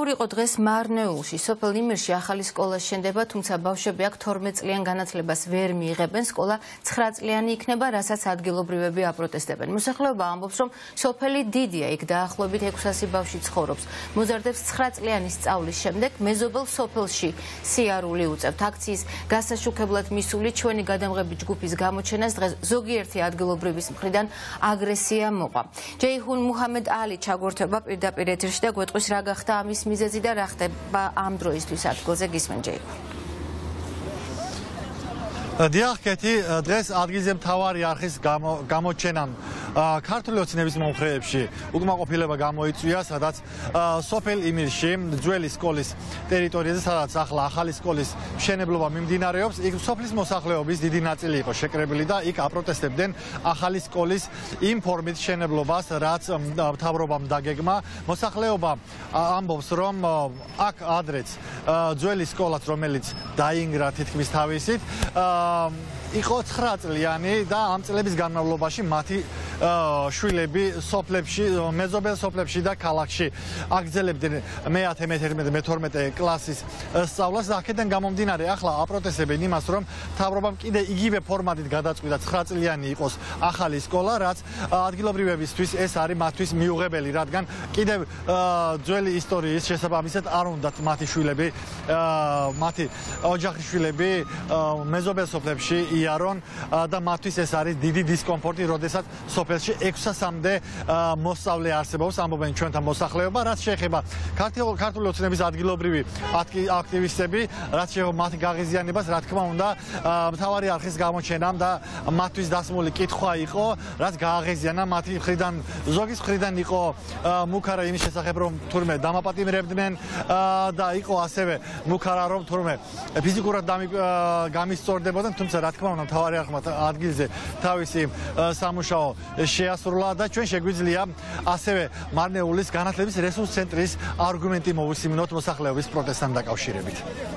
ოფიციალური იყო დღეს მარნეულში, სოფელ იმირში ახალი სკოლა შენდება, თუმცა ბავშვები აქ 12 წლიან განათლებას ვერ მიიღებენ, სკოლა 9 წლიანი იქნება, რასაც ადგილობრივები აპროტესტებენ. მოსახლეობა ამბობს, რომ სოფელი დიდია, იქ დაახლოებით 600 ბავშვი ცხოვრობს. მოზარდებს 9 წლიანი სწავლის შემდეგ მეზობელ სოფელში სიარული უწევთ. აქციის გასაშუქებლად მისული ჩვენი გადამღები ჯგუფის გამოჩენას დღეს ზოგიერთი ადგილობრივის მხრიდან აგრესია მოყვა. ჯეიჰუნ მუჰამედ ალი ჩაგვერთვება პირდაპირ ეთერში და გვეტყვის რა გახდა ამის მიზეზი და რა ხდება ამ დროისთვის ადგილზე გისმენ ჯეიჰუნ. დიახ, კეთი, დღეს ადგილზე მთავარი არხის გამოჩენამ ქართული ოცნების მომხრეებში უკმაყოფილება გამოიწვია, სადაც სოფელ იმირში, ძველი სკოლის ტერიტორიაზე, სადაც ახლა ახალი სკოლის მშენებლობა მიმდინარეობს, იქ სოფლის მოსახლეობის დიდი ნაწილი იყო შეკრებილი და იქ აპროტესტებდნენ ახალი სკოლის იმ ფორმით მშენებლობას, რაც მთავრობამ დაგეგმა. მოსახლეობა ამბობს, რომ აქ ადრეც ძველი სკოლაც, რომელიც დაინგრა თითქმის თავისით, იყო 9 წლიანი და ამ წლების განმავლობაში მათი შვილები სოფლებში, მეზობელ სოფლებში და ქალაქში აგრძელებდნენ მე-10, მე-11, მე-12 კლასის სწავლას და აქედან გამომდინარე ახლა აპროტესტებენ იმას, რომ მთავრობამ კიდე იგივე ფორმატით გადაწყვიტა 9 წლიანი იყოს ახალი სკოლა, რაც ადგილობრივებისთვის ეს არის მათთვის მიუღებელი, რადგან კიდევ ძველი ისტორიის შესაბამისად არ უნდათ მათი შვილები, მათი ოჯახის შვილები მეზობელ სოფლებში იარონ და მათთვის ეს არის დიდი დისკომფორტი, როდესაც სოფელში 600-მდე მოსწავლე არსებობს, ამბობენ ჩვენთან მოსახლეობა, რაც შეეხება ქართული ოცნების ადგილობრივი აქტივისტები, რაც შეეხება მათი გაღიზიანებას, რა თქმა უნდა, მთავარი არხის გამოჩენამ და მათთვის დასმული კითხვა იყო, რაც გააღიზიანა მათი მხრიდან, ზოგის მხრიდან იყო მუქარა იმის შესახებ, რომ თურმე დამაპატიმრებდნენ და იყო ასევე მუქარა, რომ თურმე ფიზიკურად გამისწორდებოდნენ, თუმცა რა თქმა უნდა მთავარი არხმა ადგილზე თავისი სამუშაო შეასრულა და ჩვენ შეგვიძლია ასევე მარნეულის განათლების რესურს ცენტრის არგუმენტი მოვისმინოთ მოსახლეობის პროტესტთან დაკავშირებით.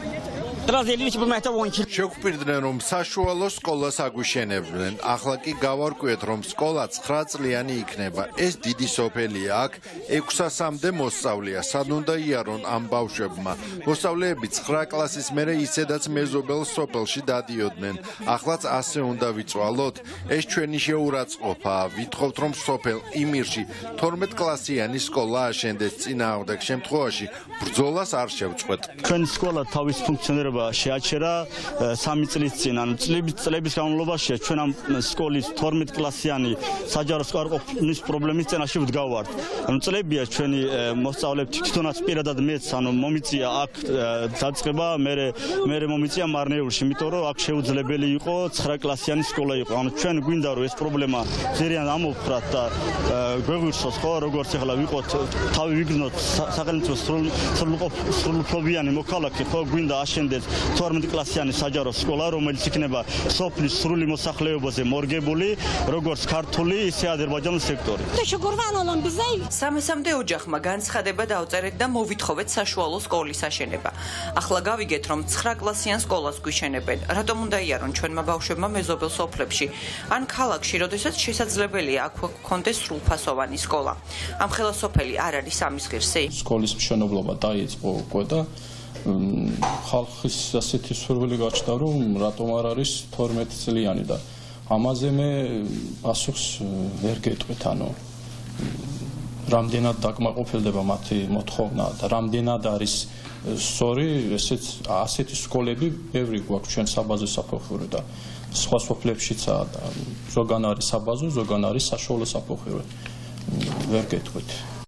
შეგვპირდნენ, რომ საშუალო სკოლას აგვიშენებდნენ. ახლა კი გავარკვიეთ, რომ სკოლა 9 წლიანი იქნება. ეს დიდი სოფელია, აქ 600-მდე მოსწავლეა. სად უნდა იარონ ამ ბავშვებმა? მოსწავლეები 9 კლასის მერე ისედაც მეზობელ სოფელში დადიოდნენ. ახლაც ასე უნდა ვიწვალოთ. ეს ჩვენი შეურაცხყოფაა. ვითხოვთ, რომ სოფელ იმირში 12 კლასიანი სკოლა აშენდეს. წინააღმდეგ შემთხვევაში ბრძოლას არ შევწყვეტ. ჩვენი სკოლა თავის ფუნქციონირებას შეაჩერა 3 წლის წინ, ანუ წლების განმავლობაში ჩვენ ამ სკოლის 12 კლასიანი საჯარო სკოლაყოფნის პრობლემის წინაშე ვდგავართ. ანუ წლებია ჩვენი მოსწავლეები თვითონაც პირადად მეც, ანუ მომიწია აქ დაწყება, მე მომიწია მარნეულში, იმიტომ რომ აქ შეუძლებელი იყო 9 კლასიანი სკოლა იყო. ანუ ჩვენ გვინდა რომ ეს პრობლემა ძალიან ამოვფრათ და გვეღვირსოს, ხო, როგორც ახლა ვიყოთ, თავი ვიგრძნოთ სახელმწიფოს სრულუფლებიანი მოქალაქე, ხო, გვინდა აშენდეს 12 კლასიანი საჯარო სკოლა, რომელიც იქნება სოფლის სრული მოსახლეობაზე მორგებული, როგორც ქართული, ისე აზერბაიჯანის სექტორი. სამესამდე ოჯახმა განცხადება დაუწერეთ და მოვითხოვეთ საშუალო სკოლის აშენება. ახლა გავიგეთ, რომ 9 კლასიან სკოლას გვიშენებენ. რატომ უნდა იარონ ჩვენმა ბავშვებმა მეზობელ სოფლებში? ან ქალაქში, როდესაც შესაძლებელია აქ გქონდეს სრულფასოვანი სკოლა. ამ ხელა სოფელი არ არის ამის ღირსი? სკოლის მშენებლობა დაიწყო უკვე და ხალხის ასეთი სურვილი გაჩნდა, რომ რატომ არ არის 12 წლიანი და ამაზე მე პასუხს ვერ გეტყვით, ანუ რამდენად დაკმაყოფილდება მათი მოთხოვნა და რამდენად არის სწორი ასეთი სკოლები ბევრი გვაქვს ჩვენ საბაზო საფეხური და სხვა სოფლებშიცაა და ზოგან არის საბაზო, ზოგან არის საშუალო საფეხური. ვერ გეტყვით.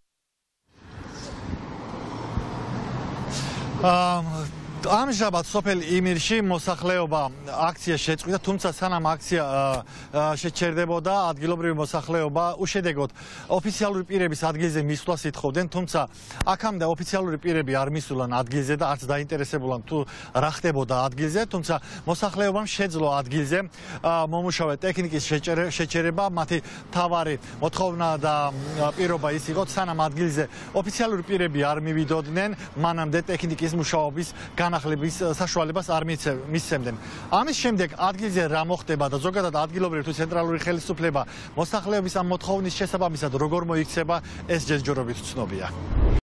ამჟამად სოფელ იმირში მოსახლეობა აქცია შეწყვიტა, თუმცა სანამ აქცია შეჩერდებოდა, ადგილობრივი მოსახლეობა უშედეგოდ ოფიციალური პირების ადგილზე მისვლას ითხოვდნენ, თუმცა აქამდე ოფიციალური პირები არ მისულან ადგილზე და არც დაინტერესებულან თუ რა ხდებოდა ადგილზე, თუმცა მოსახლეობამ შეძლო ადგილზე მომუშავე ტექნიკის შეჩერება, მათი მთავარი მოთხოვნა და პირობა ის იყო, სანამ ადგილზე ოფიციალური პირები არ მივიდოდნენ, მანამდე ტექნიკის მუშაობის განახლების საშუალებას არ მისცემდნენ. ამის შემდეგ ადგილზე რა მოხდება და ზოგადად ადგილობრივი თუ ცენტრალური ხელისუფლება მოსახლეობის ამ მოთხოვნის შესაბამისად როგორ მოიქცება, ეს ჯერჯერობით ცნობია.